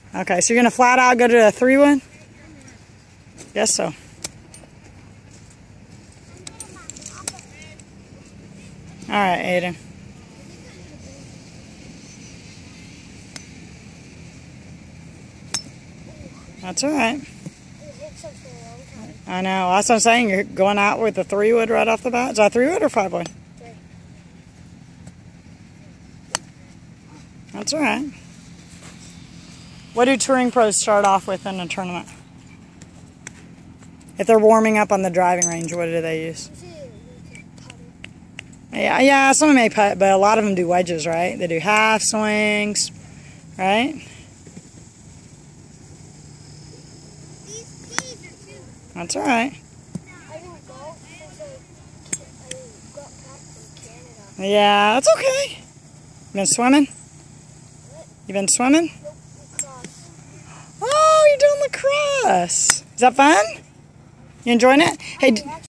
Okay, so you're going to flat out go to a 3-wood? Guess so. All right, Aiden. That's all right. I know. That's what I'm saying. You're going out with a 3-wood right off the bat. Is that a 3-wood or 5-wood? 3. That's all right. What do touring pros start off with in a tournament? If they're warming up on the driving range, what do they use? Yeah, some may putt, but a lot of them do wedges, right? They do half swings, right? That's all right. Yeah, that's okay. You been swimming? You been swimming? Oh, you're doing lacrosse. Is that fun? You enjoying it? Hey.